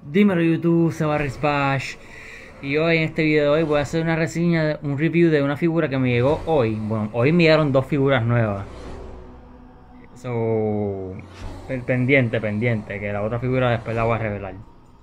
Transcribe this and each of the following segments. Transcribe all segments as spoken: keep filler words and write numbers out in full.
Dímelo YouTube, se va Bash. Y hoy en este video de hoy voy a hacer una reseña, de- un review de una figura que me llegó hoy. Bueno, hoy me llegaron dos figuras nuevas. So, pe- pendiente, pendiente, que la otra figura después la voy a revelar.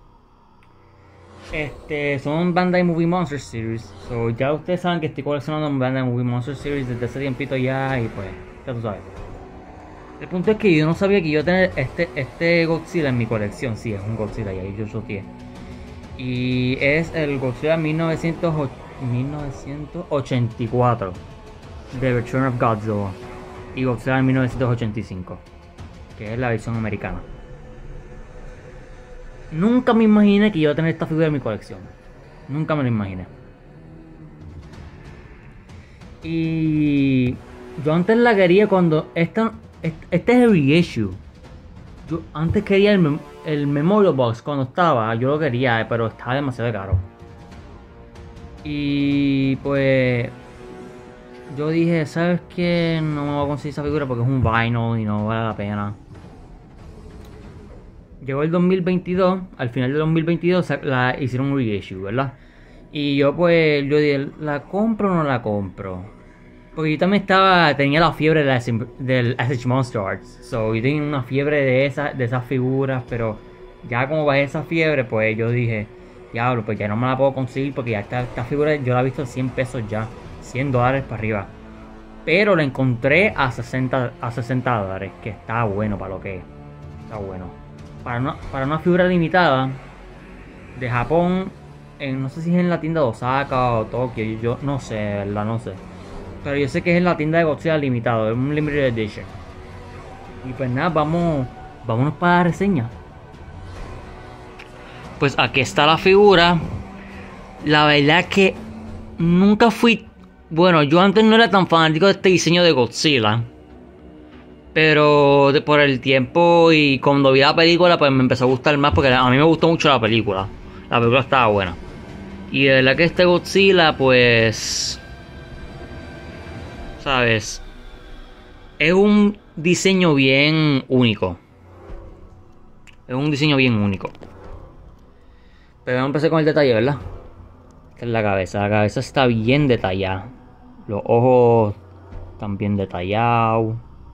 Este, son Bandai Movie Monster Series. So, ya ustedes saben que estoy coleccionando Bandai Movie Monster Series desde hace tiempito ya y pues, ya tú sabes. El punto es que yo no sabía que yo tener este, este Godzilla en mi colección. Sí, es un Godzilla y ahí yo lo tiene. Y es el Godzilla mil novecientos ochenta y cuatro, The Return of Godzilla, y Godzilla mil novecientos ochenta y cinco, que es la versión americana. Nunca me imaginé que iba a tener esta figura en mi colección. Nunca me lo imaginé. Y yo antes la quería cuando esta, este, este es el reissue. Yo antes quería el, mem el Memorial Box cuando estaba, yo lo quería, pero estaba demasiado caro. Y pues yo dije, ¿sabes qué? No me voy a conseguir esa figura porque es un vinyl y no vale la pena. Llegó el dos mil veintidós, al final del dos mil veintidós la hicieron un reissue, ¿verdad? Y yo pues, yo dije, ¿la compro o no la compro? Porque yo también estaba, tenía la fiebre de la, del S H Monster Arts. So, yo tenía una fiebre de, esa, de esas figuras, pero ya como bajé esa fiebre, pues yo dije, diablo, pues ya no me la puedo conseguir porque ya esta, esta figura yo la he visto cien pesos ya, cien dólares para arriba. Pero la encontré a sesenta, a sesenta dólares, que está bueno para lo que es. Está bueno. Para una, para una figura limitada de Japón, en, no sé si es en la tienda de Osaka o Tokio, yo no sé, verdad, no sé. Pero yo sé que es en la tienda de Godzilla limitado, es un limited edition. Y pues nada, vamos, vámonos para la reseña. Pues aquí está la figura. La verdad es que nunca fui... Bueno, yo antes no era tan fanático de este diseño de Godzilla. Pero de, por el tiempo y cuando vi la película, pues me empezó a gustar más porque a mí me gustó mucho la película. La película estaba buena. Y de verdad que este Godzilla, pues... ¿Sabes? Es un diseño bien único. Es un diseño bien único. Pero vamos a empezar con el detalle, ¿verdad? Esta es la cabeza. La cabeza está bien detallada. Los ojos están bien detallados.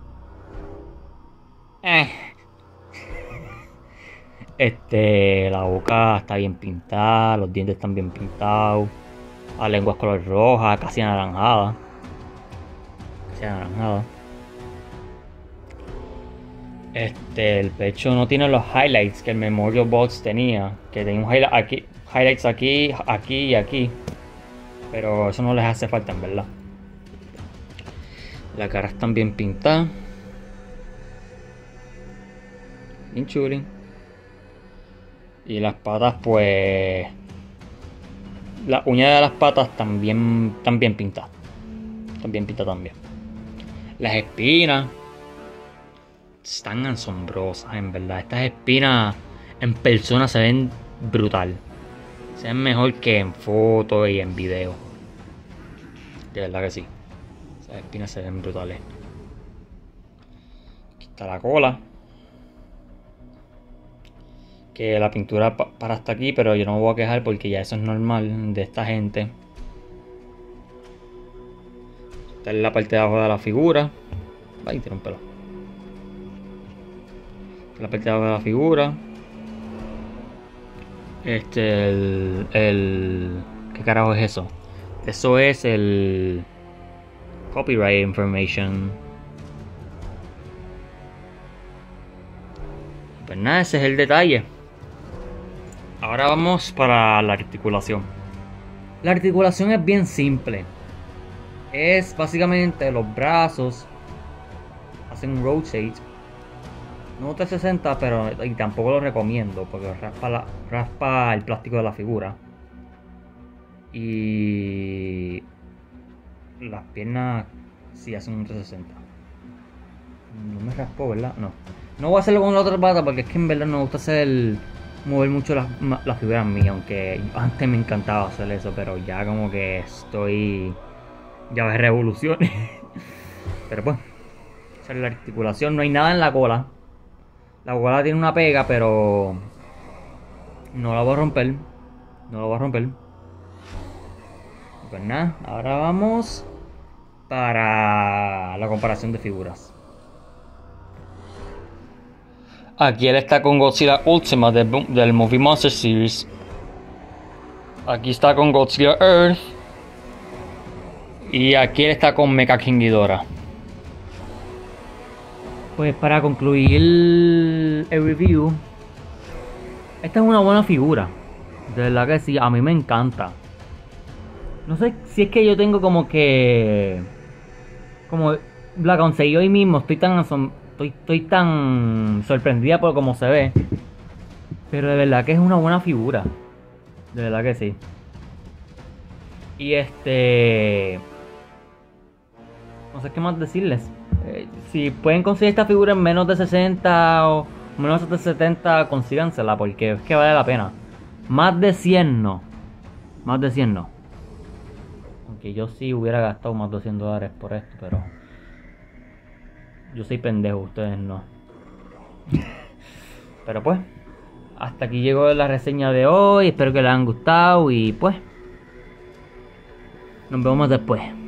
Eh. Este, la boca está bien pintada. Los dientes están bien pintados. La lengua es color roja, casi anaranjada. Casi anaranjada. Este, el pecho no tiene los highlights que el Memorial Box tenía. Que tenía un highlight aquí, highlights aquí, aquí y aquí. Pero eso no les hace falta, en verdad. La cara está bien pintada. Bien chuli. Y las patas, pues... Las uñas de las patas también están bien pintadas. Están bien pintadas también. Las espinas están asombrosas, en verdad. Estas espinas en persona se ven brutal. Se ven mejor que en fotos y en video. De verdad que sí. Esas espinas se ven brutales. Aquí está la cola. Que la pintura pa para hasta aquí, pero yo no me voy a quejar porque ya eso es normal de esta gente. Esta es la parte de abajo de la figura. Ay, tiene un pelo. Esta es la parte de abajo de la figura. Este, el, el... ¿Qué carajo es eso? Eso es el... Copyright information. Pues nada, ese es el detalle. Ahora vamos para la articulación. La articulación es bien simple. Es básicamente los brazos hacen un rotate. No trescientos sesenta, pero y tampoco lo recomiendo porque raspa, la, raspa el plástico de la figura. Y las piernas sí hacen un trescientos sesenta. No me raspó, ¿verdad? No. No voy a hacerlo con la otra pata porque es que en verdad no me gusta hacer mover mucho las, las figuras mías. Aunque antes me encantaba hacer eso, pero ya como que estoy... Ya ves revoluciones. Pero pues, esa es la articulación. No hay nada en la cola. La cola tiene una pega, pero No la voy a romper. No la voy a romper. Pues nada, ahora vamos para la comparación de figuras. Aquí él está con Godzilla Ultimate del, del Movie Monster Series. Aquí está con Godzilla Earth. Y aquí él está con Mecha King Ghidorah. Pues para concluir el, el review, esta es una buena figura. De verdad que sí, a mí me encanta. No sé si es que yo tengo como que... Como la conseguí hoy mismo, estoy tan asom estoy, estoy tan sorprendida por cómo se ve. Pero de verdad que es una buena figura. De verdad que sí. Y este... No sé qué más decirles. Eh, si pueden conseguir esta figura en menos de sesenta o menos de setenta, consígansela porque es que vale la pena. Más de cien no. Más de cien no. Aunque yo sí hubiera gastado más de cien dólares por esto, pero... Yo soy pendejo, ustedes no. Pero pues, hasta aquí llegó la reseña de hoy. Espero que les hayan gustado y pues... Nos vemos después.